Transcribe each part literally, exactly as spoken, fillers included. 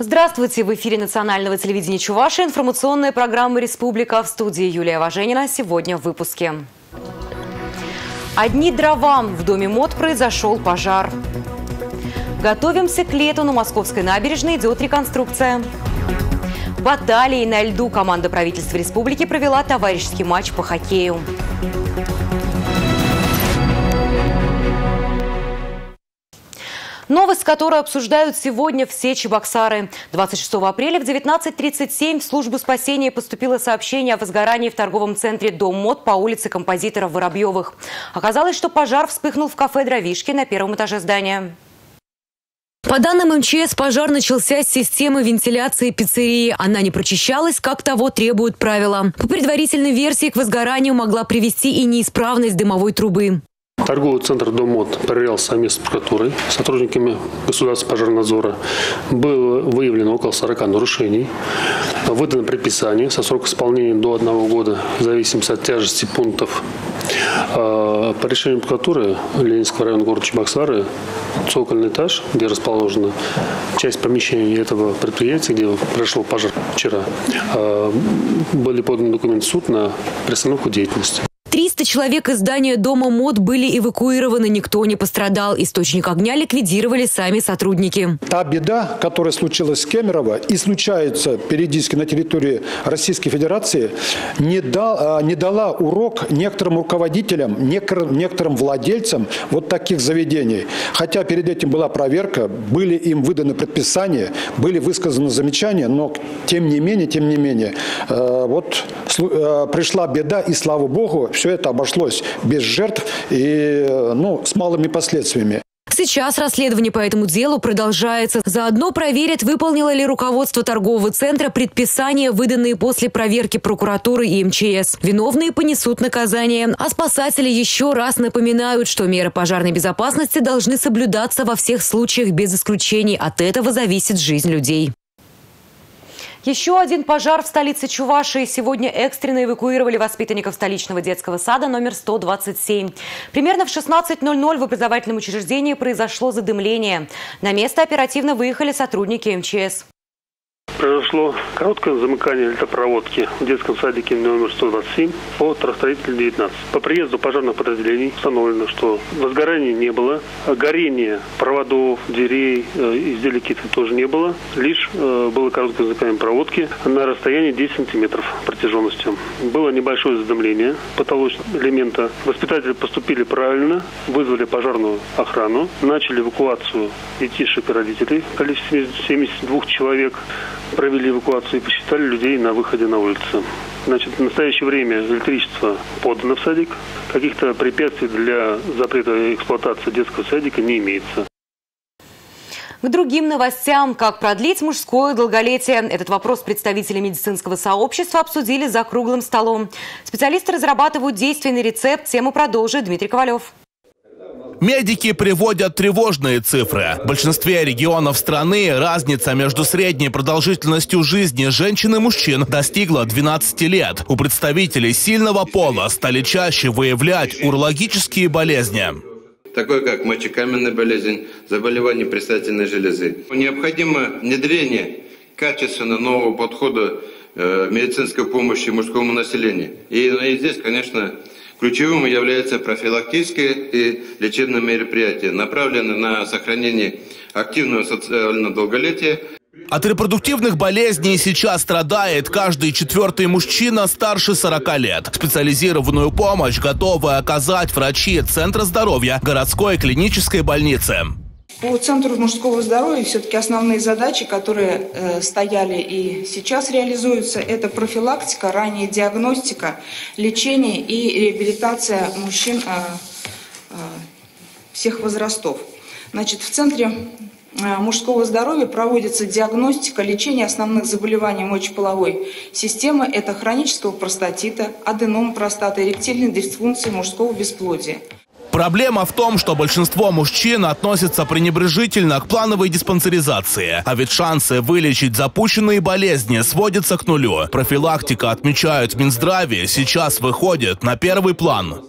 Здравствуйте! В эфире национального телевидения Чувашии информационная программа «Республика». В студии Юлия Важенина. Сегодня в выпуске. Одни дрова. В доме МОД произошел пожар. Готовимся к лету. На Московской набережной идет реконструкция. Баталии на льду. Команда правительства республики провела товарищеский матч по хоккею. Новость, которую обсуждают сегодня все чебоксары. двадцать шестого апреля в девятнадцать тридцать семь в службу спасения поступило сообщение о возгорании в торговом центре «Дом МОД» по улице Композиторов Воробьевых. Оказалось, что пожар вспыхнул в кафе «Дровишки» на первом этаже здания. По данным эм че эс, пожар начался с системы вентиляции пиццерии. Она не прочищалась, как того требуют правила. По предварительной версии, к возгоранию могла привести и неисправность дымовой трубы. Торговый центр «Дом МОД» проверялся совместно с прокуратурой, сотрудниками государственного пожарнадзора. Было выявлено около сорока нарушений. Выдано предписание со сроком исполнения до одного года, в зависимости от тяжести пунктов. По решению прокуратуры Ленинского района города Чебоксары, цокольный этаж, где расположена часть помещения этого предприятия, где произошел пожар вчера, были поданы документы в суд на приостановку деятельности. триста человек из здания дома МОД были эвакуированы, никто не пострадал. Источник огня ликвидировали сами сотрудники. Та беда, которая случилась с Кемерово и случается периодически на территории Российской Федерации, не, дал, не дала урок некоторым руководителям, некоторым владельцам вот таких заведений. Хотя перед этим была проверка, были им выданы предписания, были высказаны замечания, но тем не менее, тем не менее, вот пришла беда, и слава богу, все это обошлось без жертв и ну, с малыми последствиями. Сейчас расследование по этому делу продолжается. Заодно проверят, выполнило ли руководство торгового центра предписания, выданные после проверки прокуратуры и эм че эс. Виновные понесут наказание. А спасатели еще раз напоминают, что меры пожарной безопасности должны соблюдаться во всех случаях без исключений. От этого зависит жизнь людей. Еще один пожар в столице Чувашии. Сегодня экстренно эвакуировали воспитанников столичного детского сада номер сто двадцать семь. Примерно в шестнадцать ноль ноль в образовательном учреждении произошло задымление. На место оперативно выехали сотрудники эм че эс. Произошло короткое замыкание электропроводки в детском садике номер сто двадцать семь по Тракторостроителю девятнадцать. По приезду пожарных подразделений установлено, что возгорания не было, горения проводов, дверей, изделий каких-то тоже не было. Лишь было короткое замыкание проводки на расстоянии десять сантиметров протяженностью. Было небольшое задымление потолочного элемента. Воспитатели поступили правильно, вызвали пожарную охрану, начали эвакуацию детишек и родителей в количестве семидесяти двух человек. Провели эвакуацию и посчитали людей на выходе на улицу. Значит, в настоящее время электричество подано в садик. Каких-то препятствий для запрета эксплуатации детского садика не имеется. К другим новостям. Как продлить мужское долголетие? Этот вопрос представители медицинского сообщества обсудили за круглым столом. Специалисты разрабатывают действенный рецепт. Тему продолжит Дмитрий Ковалев. Медики приводят тревожные цифры. В большинстве регионов страны разница между средней продолжительностью жизни женщин и мужчин достигла двенадцати лет. У представителей сильного пола стали чаще выявлять урологические болезни. Такое как мочекаменная болезнь, заболевания предстательной железы. Необходимо внедрение качественно нового подхода э, медицинской помощи мужскому населению. И, и здесь, конечно, ключевым является профилактическое и лечебное мероприятие, направленное на сохранение активного социального долголетия. От репродуктивных болезней сейчас страдает каждый четвертый мужчина старше сорока лет. Специализированную помощь готовы оказать врачи Центра здоровья городской клинической больницы. По Центру мужского здоровья все-таки основные задачи, которые э, стояли и сейчас реализуются, это профилактика, ранняя диагностика, лечение и реабилитация мужчин э, э, всех возрастов. Значит, в Центре э, мужского здоровья проводится диагностика, лечение основных заболеваний мочеполовой системы. Это хронического простатита, аденом простаты, эректильной дисфункции мужского бесплодия. Проблема в том, что большинство мужчин относятся пренебрежительно к плановой диспансеризации. А ведь шансы вылечить запущенные болезни сводятся к нулю. Профилактика, отмечают в Минздраве, сейчас выходит на первый план.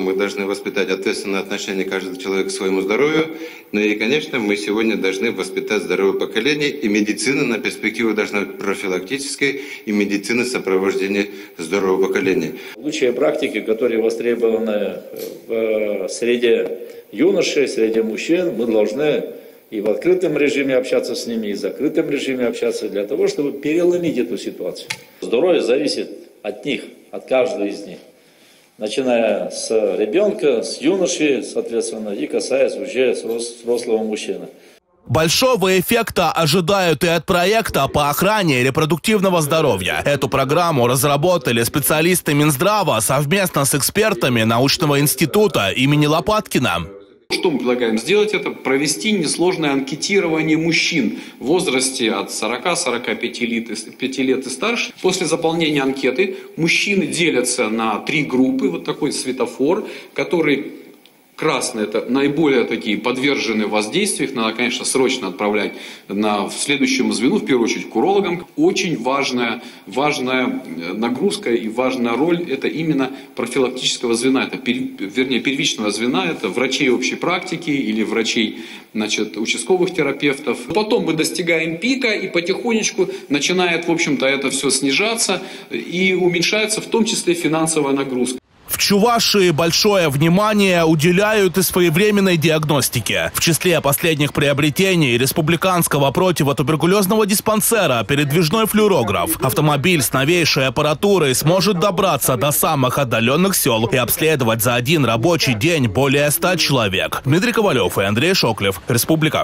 мы должны воспитать ответственное отношение каждого человека к своему здоровью. Ну и, конечно, мы сегодня должны воспитать здоровое поколение. И медицина на перспективу должна быть профилактической, и медицина сопровождения здорового поколения. Лучшие практики, которые востребованы в среде юношей, среди мужчин, мы должны и в открытом режиме общаться с ними, и в закрытом режиме общаться для того, чтобы переломить эту ситуацию. Здоровье зависит от них, от каждого из них. Начиная с ребенка, с юноши, соответственно, и касаясь уже взрослого мужчины. Большого эффекта ожидают и от проекта по охране репродуктивного здоровья. Эту программу разработали специалисты Минздрава совместно с экспертами научного института имени Лопаткина. Что мы предлагаем сделать? Это провести несложное анкетирование мужчин в возрасте от сорока — сорока пяти лет и старше. После заполнения анкеты мужчины делятся на три группы, вот такой светофор, который... Красные – это наиболее такие подверженные воздействию. Их надо, конечно, срочно отправлять на, в следующему звену, в первую очередь к урологам. Очень важная, важная нагрузка и важная роль – это именно профилактического звена. Это, вернее, первичного звена – это врачей общей практики или врачей, значит, участковых терапевтов. Потом мы достигаем пика, и потихонечку начинает, в общем-то, это все снижаться, и уменьшается в том числе финансовая нагрузка. В Чувашии большое внимание уделяют и своевременной диагностике. В числе последних приобретений республиканского противотуберкулезного диспансера передвижной флюорограф. Автомобиль с новейшей аппаратурой сможет добраться до самых отдаленных сел и обследовать за один рабочий день более ста человек. Дмитрий Ковалев и Андрей Шоклев. Республика.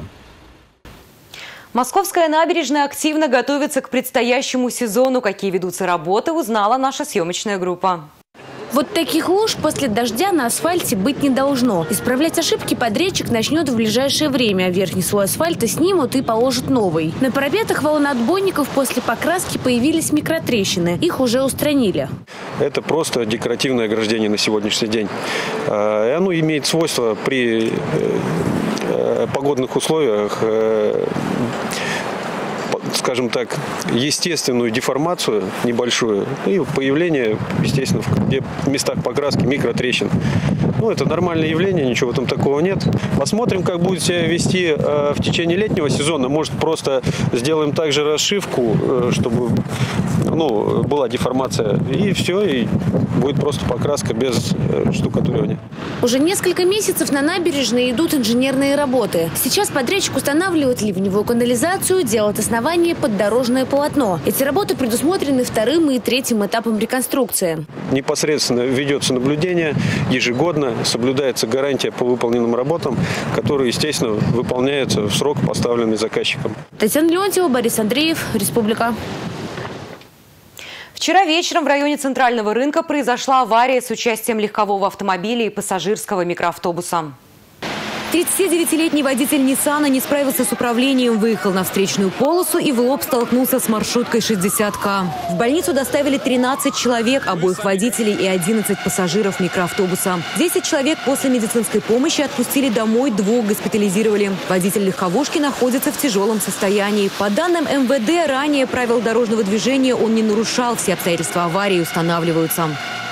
Московская набережная активно готовится к предстоящему сезону. Какие ведутся работы, узнала наша съемочная группа. Вот таких луж после дождя на асфальте быть не должно. Исправлять ошибки подрядчик начнет в ближайшее время. Верхний слой асфальта снимут и положат новый. На парапетах волноотбойников после покраски появились микротрещины. Их уже устранили. Это просто декоративное ограждение на сегодняшний день. И оно имеет свойство при погодных условиях, скажем так, естественную деформацию небольшую и появление, естественно, в местах покраски микротрещин. Ну, это нормальное явление, ничего в этом такого нет. Посмотрим, как будет себя вести э, в течение летнего сезона. Может, просто сделаем также расшивку, э, чтобы ну, была деформация. И все, и будет просто покраска без э, штукатуривания. Уже несколько месяцев на набережной идут инженерные работы. Сейчас подрядчик устанавливает ливневую канализацию, делает основание под дорожное полотно. Эти работы предусмотрены вторым и третьим этапом реконструкции. Непосредственно ведется наблюдение ежегодно, соблюдается гарантия по выполненным работам, которые, естественно, выполняются в срок, поставленный заказчиком. Татьяна Леонтьева, Борис Андреев, Республика. Вчера вечером в районе Центрального рынка произошла авария с участием легкового автомобиля и пассажирского микроавтобуса. тридцатидевятилетний водитель Ниссана не справился с управлением, выехал на встречную полосу и в лоб столкнулся с маршруткой шестьдесят ка. В больницу доставили тринадцать человек, обоих водителей и одиннадцать пассажиров микроавтобуса. десять человек после медицинской помощи отпустили домой, двух госпитализировали. Водитель легковушки находится в тяжелом состоянии. По данным эм вэ дэ, ранее правил дорожного движения он не нарушал, все обстоятельства аварии устанавливаются.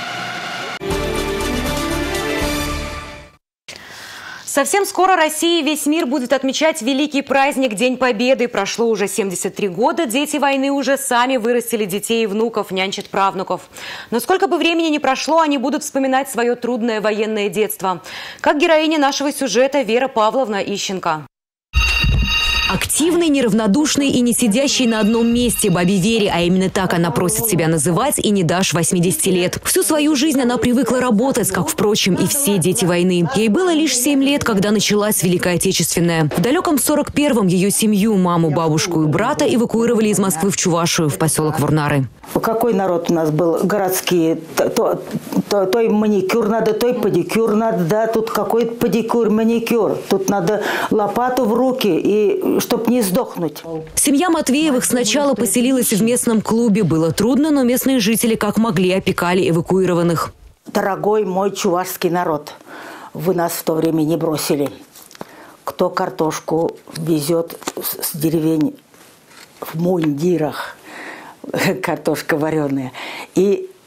Совсем скоро Россия и весь мир будут отмечать великий праздник День Победы. Прошло уже семьдесят три года. Дети войны уже сами вырастили детей и внуков, нянчат правнуков. Но сколько бы времени ни прошло, они будут вспоминать свое трудное военное детство. Как героиня нашего сюжета Вера Павловна Ищенко. Активной, неравнодушной и не сидящей на одном месте бабе Вере, а именно так она просит себя называть, и не дашь восьмидесяти лет. Всю свою жизнь она привыкла работать, как, впрочем, и все дети войны. Ей было лишь семь лет, когда началась Великая Отечественная. В далеком сорок первом ее семью, маму, бабушку и брата эвакуировали из Москвы в Чувашию, в поселок Вурнары. Какой народ у нас был? Городские. То, то, той маникюр надо, той педикюр надо, да, тут какой-то педикюр, маникюр. Тут надо лопату в руки, и чтоб не сдохнуть. Семья Матвеевых сначала поселилась в местном клубе. Было трудно, но местные жители как могли опекали эвакуированных. Дорогой мой чувашский народ, вы нас в то время не бросили. Кто картошку везет с деревень в мундирах, картошка вареная, и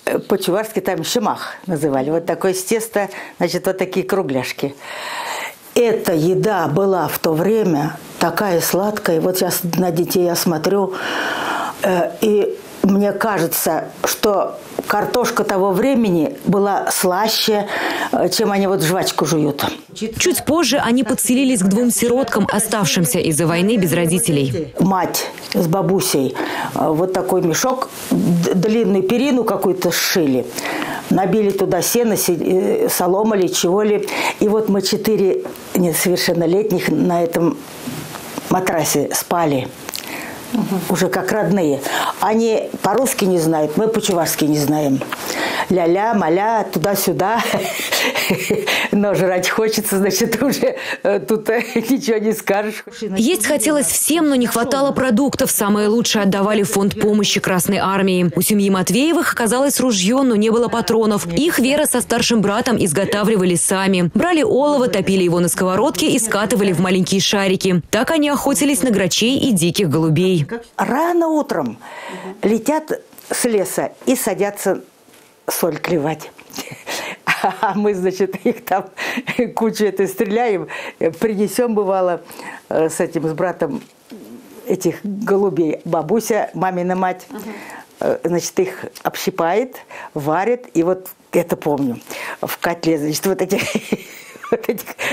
по-чувашски там щемах называли. Вот такое с теста, значит, вот такие кругляшки. Эта еда была в то время такая сладкая. Вот сейчас на детей я смотрю, э, и мне кажется, что картошка того времени была слаще, чем они вот жвачку жуют. Чуть позже они подселились к двум сироткам, оставшимся из-за войны без родителей. Мать с бабусей вот такой мешок, длинную перину какую-то сшили. Набили туда сено, солома ли, чего ли. И вот мы четыре несовершеннолетних на этом матрасе спали. Угу. Уже как родные. Они по-русски не знают, мы по-чувашски не знаем. Ля-ля, маля, туда-сюда. Но жрать хочется, значит, уже тут ничего не скажешь. Есть хотелось всем, но не хватало продуктов. Самое лучшее отдавали в фонд помощи Красной Армии. У семьи Матвеевых оказалось ружье, но не было патронов. Их Вера со старшим братом изготавливали сами. Брали олово, топили его на сковородке и скатывали в маленькие шарики. Так они охотились на грачей и диких голубей. Рано утром летят с леса и садятся соль клевать. А мы, значит, их там кучу это стреляем, принесем, бывало, с этим, с братом этих голубей. Бабуся, мамина мать, значит, их общипает, варит, и вот это помню, в котле, значит, вот этих... вот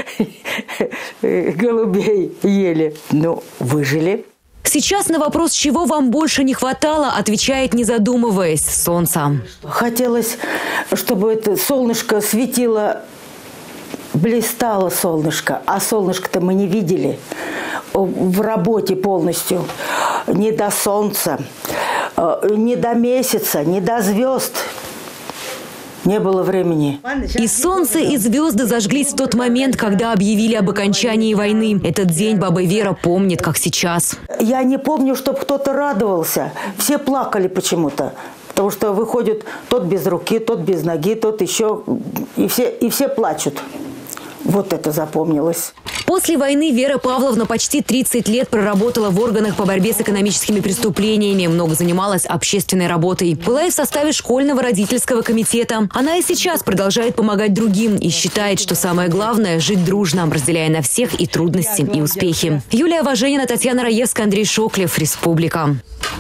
этих голубей ели. Ну, выжили. Сейчас на вопрос, чего вам больше не хватало, отвечает, не задумываясь, солнца. Хотелось, чтобы это солнышко светило, блистало солнышко, а солнышко-то мы не видели в работе полностью. Ни до солнца, ни до месяца, ни до звезд. Не было времени. И солнце, и звезды зажглись в тот момент, когда объявили об окончании войны. Этот день баба Вера помнит, как сейчас. Я не помню, чтобы кто-то радовался. Все плакали почему-то. Потому что выходит тот без руки, тот без ноги, тот еще. И все, и все плачут. Вот это запомнилось. После войны Вера Павловна почти тридцать лет проработала в органах по борьбе с экономическими преступлениями. Много занималась общественной работой. Была и в составе школьного родительского комитета. Она и сейчас продолжает помогать другим и считает, что самое главное – жить дружно, разделяя на всех и трудности, и успехи. Юлия Важенина, Татьяна Раевская, Андрей Шоклев. Республика.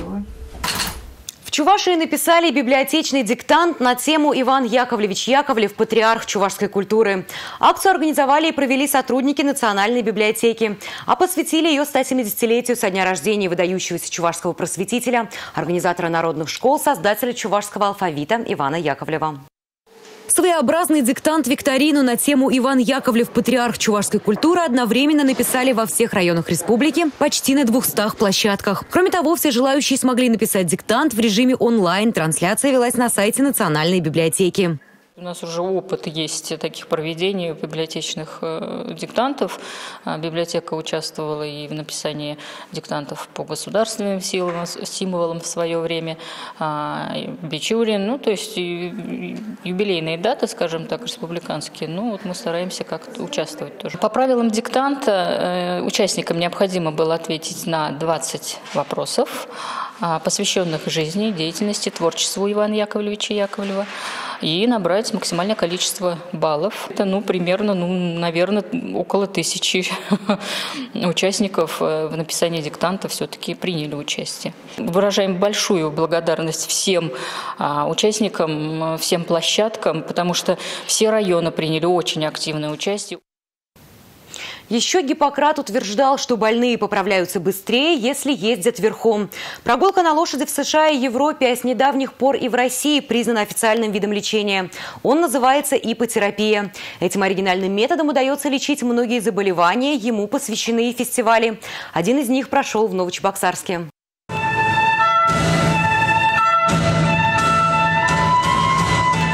В Чувашии написали библиотечный диктант на тему «Иван Яковлевич Яковлев. Патриарх чувашской культуры». Акцию организовали и провели сотрудники Национальной библиотеки, а посвятили ее стосемидесятилетию со дня рождения выдающегося чувашского просветителя, организатора народных школ, создателя чувашского алфавита Ивана Яковлева. Своеобразный диктант-викторину на тему «Иван Яковлев. Патриарх чувашской культуры» одновременно написали во всех районах республики, почти на двухстах площадках. Кроме того, все желающие смогли написать диктант в режиме онлайн. Трансляция велась на сайте Национальной библиотеки. У нас уже опыт есть таких проведений библиотечных э, диктантов. Библиотека участвовала и в написании диктантов по государственным символам, символам в свое время. Э, Бичурин, ну то есть юбилейные даты, скажем так, республиканские. Ну вот мы стараемся как-то участвовать тоже. По правилам диктанта э, участникам необходимо было ответить на двадцать вопросов, э, посвященных жизни, деятельности, творчеству Ивана Яковлевича Яковлева, и набрать максимальное количество баллов. Это, ну, примерно, ну, наверное, около тысячи участников в написании диктанта все-таки приняли участие. Выражаем большую благодарность всем участникам, всем площадкам, потому что все районы приняли очень активное участие. Еще Гиппократ утверждал, что больные поправляются быстрее, если ездят верхом. Прогулка на лошади в США и Европе, а с недавних пор и в России признана официальным видом лечения. Он называется иппотерапия. Этим оригинальным методом удается лечить многие заболевания, ему посвящены и фестивали. Один из них прошел в Новочебоксарске. Звуки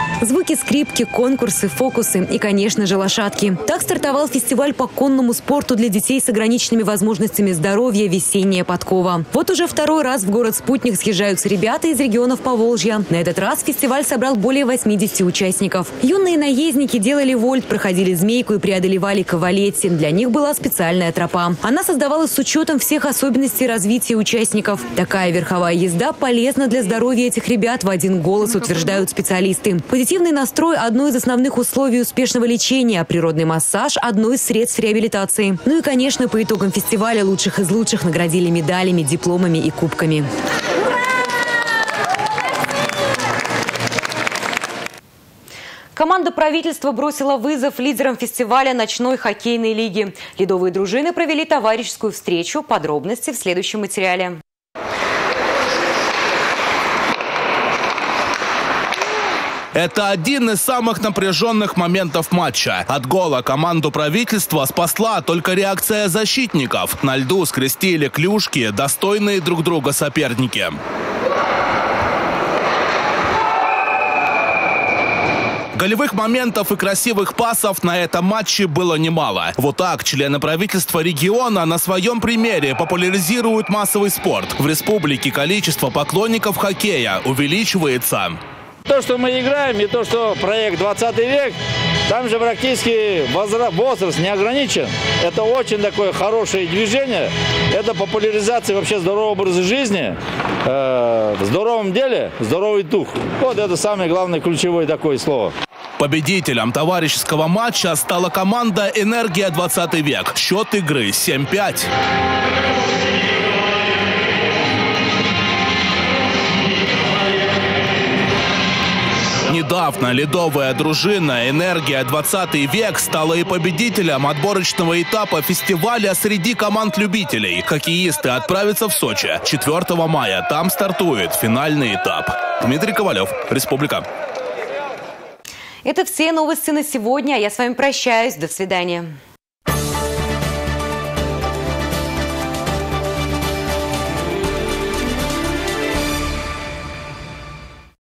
Гонки, скрипки, конкурсы, фокусы и, конечно же, лошадки. Так стартовал фестиваль по конному спорту для детей с ограниченными возможностями здоровья «Весенняя подкова». Вот уже второй раз в город-спутник съезжаются ребята из регионов Поволжья. На этот раз фестиваль собрал более восьмидесяти участников. Юные наездники делали вольт, проходили змейку и преодолевали кавалетти. Для них была специальная тропа. Она создавалась с учетом всех особенностей развития участников. Такая верховая езда полезна для здоровья этих ребят, в один голос утверждают специалисты. Позитивный настрой – одно из основных условий успешного лечения, а природный массаж – одно из средств реабилитации. Ну и, конечно, по итогам фестиваля лучших из лучших наградили медалями, дипломами и кубками. Команда правительства бросила вызов лидерам фестиваля ночной хоккейной лиги. Ледовые дружины провели товарищескую встречу. Подробности в следующем материале. Это один из самых напряженных моментов матча. От гола команду правительства спасла только реакция защитников. На льду скрестили клюшки, достойные друг друга соперники. Голевых моментов и красивых пасов на этом матче было немало. Вот так члены правительства региона на своем примере популяризируют массовый спорт. В республике количество поклонников хоккея увеличивается. То, что мы играем, и то, что проект двадцатый век, там же практически возраст не ограничен. Это очень такое хорошее движение. Это популяризация вообще здорового образа жизни, э, в здоровом деле, здоровый дух. Вот это самое главное, ключевое такое слово. Победителем товарищеского матча стала команда «Энергия двадцатый век». Счет игры семь пять. Недавно ледовая дружина «Энергия двадцатый век» стала и победителем отборочного этапа фестиваля среди команд любителей. Хоккеисты отправятся в Сочи четвёртого мая. Там стартует финальный этап. Дмитрий Ковалев, Республика. Это все новости на сегодня. Я с вами прощаюсь. До свидания.